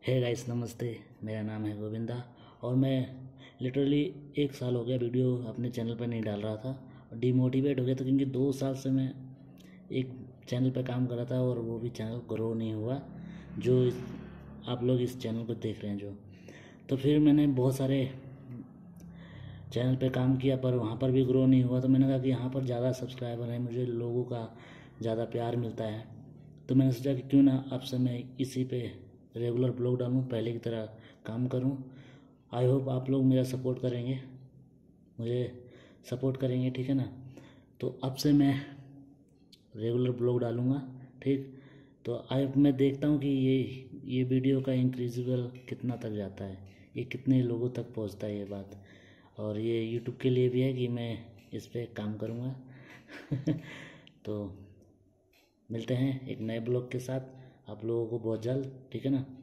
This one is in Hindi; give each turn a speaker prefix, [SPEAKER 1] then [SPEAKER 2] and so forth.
[SPEAKER 1] हे गाइस, नमस्ते। मेरा नाम है गोविंदा और मैं लिटरली 1 साल हो गया वीडियो अपने चैनल पर नहीं डाल रहा था और डिमोटिवेट हो गया था, क्योंकि 2 साल से मैं एक चैनल पर काम कर रहा था और वो भी चैनल ग्रो नहीं हुआ। आप लोग इस चैनल को देख रहे हैं तो फिर मैंने बहुत सारे चैनल पे काम किया पर वहाँ पर भी ग्रो नहीं हुआ। तो मैंने कहा कि यहाँ पर ज़्यादा सब्सक्राइबर हैं, मुझे लोगों का ज़्यादा प्यार मिलता है। तो मैंने सोचा कि क्यों ना अब से मैं इसी पे रेगुलर ब्लॉग डालूँ, पहले की तरह काम करूँ। आई होप आप लोग मेरा सपोर्ट करेंगे, मुझे सपोर्ट करेंगे, ठीक है ना। तो अब से मैं रेगुलर ब्लॉग डालूँगा, ठीक। तो अब मैं देखता हूँ कि ये वीडियो का इंक्रीजिबल कितना तक जाता है, ये कितने लोगों तक पहुँचता है ये बात। और ये यूट्यूब के लिए भी है कि मैं इस पे काम करूँगा। तो मिलते हैं एक नए ब्लॉग के साथ आप लोगों को बहुत जल्द, ठीक है ना।